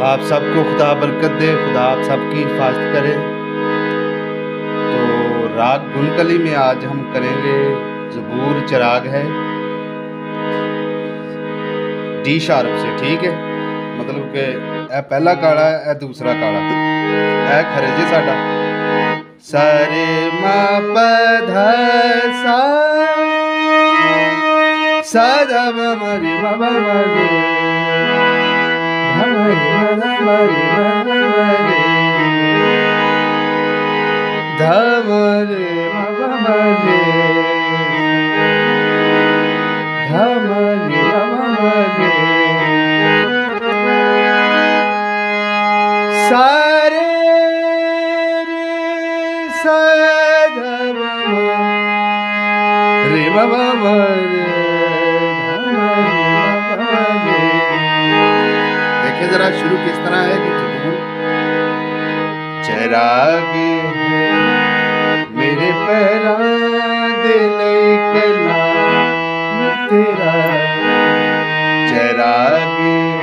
आप सबको खुदा बरकत दे, खुदा आप सबकी हिफाजत करे। तो राग गुनकली में आज हम करेंगे ज़बूर चिराग है डी शार्प से, ठीक है। मतलब कि ए पहला काड़ा है, ए दूसरा काड़ा, ए खरे जे साडा सा रे मा प ध सा सा ध म म रे म म म रे ध म रे म ध म रे म म रे ध म रे म म रे ध म रे म म रे सा रे रे सा ध म रे म म रे ध म रे म म रे। देखिए जरा शुरू किस तरह है कि ज़बूर चिराग मेरे पैरां दे लई कलाम तेरा, चिराग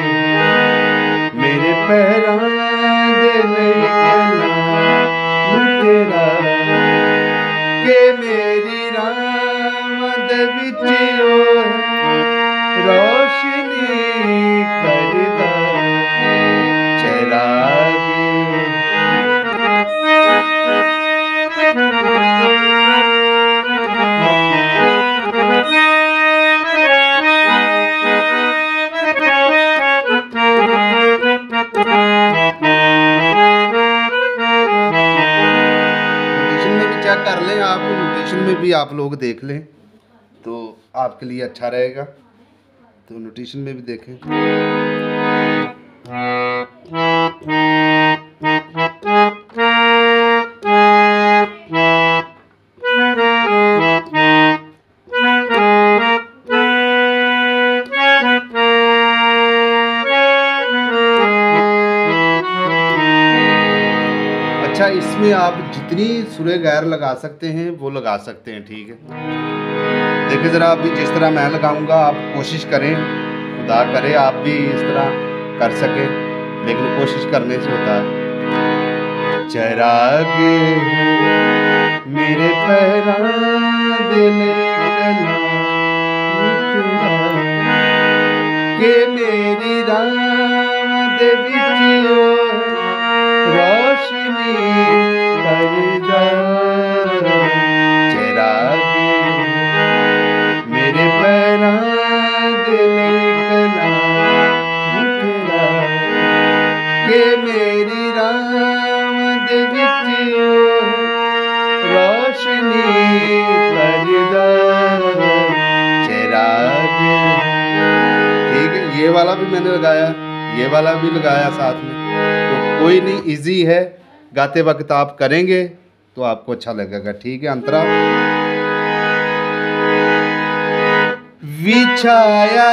मेरे पैरां दे लई कलाम तेरा, के मेरी रामद विच रोशनी करदा चिराग। चेक कर लें आप, नोटेशन में भी आप लोग देख लें तो आपके लिए अच्छा रहेगा। तो नोटेशन में भी देखें। अच्छा, इसमें आप जितनी सुरे गैर लगा सकते हैं वो लगा सकते हैं, ठीक है। देखिए ज़रा अभी जिस तरह मैं लगाऊंगा आप कोशिश करें, खुदा करे आप भी इस तरह कर सकें, लेकिन कोशिश करने से होता है। चिराग मेरे पैरां दे लई कलाम तेरा, के मेरी रामद विच रोशनी करदा चिराग मेरे पैरां दे लई कलाम तेरा, के मेरी रामद विच रोशनी करदा चिराग। ठीक है, ये वाला भी मैंने लगाया, ये वाला भी लगाया साथ में। तो कोई नहीं, इजी है, गाते वक्त आप करेंगे तो आपको अच्छा लगेगा, ठीक है। अंतरा बिछाया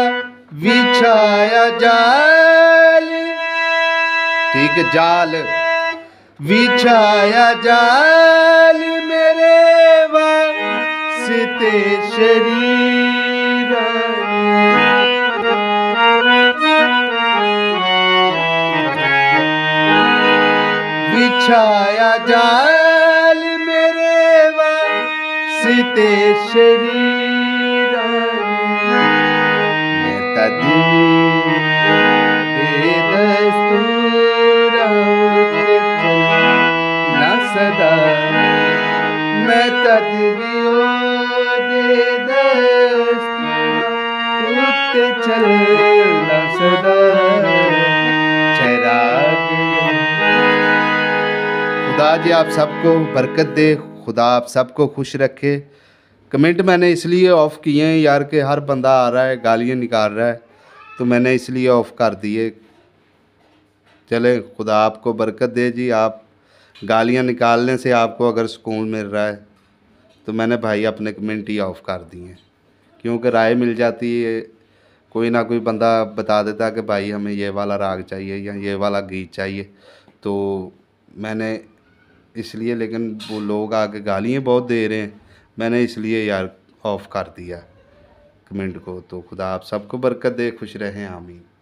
जाल, ठीक है, जाल बिछाया जाल मेरे वास्ते शरीर, बिछाया जाल मेरे वास्ते शरीर, मैं तदबीर दे दस्तूर चलना सदा, मैं तदबीर दे दस्तूर चलना सदा चिराग। खुदा जी आप सबको बरकत दे, खुदा आप सबको खुश रखे। कमेंट मैंने इसलिए ऑफ़ किए हैं यार कि हर बंदा आ रहा है गालियाँ निकाल रहा है, तो मैंने इसलिए ऑफ़ कर दिए। चले, खुदा आपको बरकत दे जी। आप गालियाँ निकालने से आपको अगर सुकून मिल रहा है तो मैंने भाई अपने कमेंट ही ऑफ़ कर दिए, क्योंकि राय मिल जाती है, कोई ना कोई बंदा बता देता कि भाई हमें ये वाला राग चाहिए या ये वाला गीत चाहिए, तो मैंने इसलिए, लेकिन वो लोग आके गालियाँ बहुत दे रहे हैं, मैंने इसलिए यार ऑफ़ कर दिया कमेंट को। तो खुदा आप सबको बरकत दे, खुश रहें, आमीन।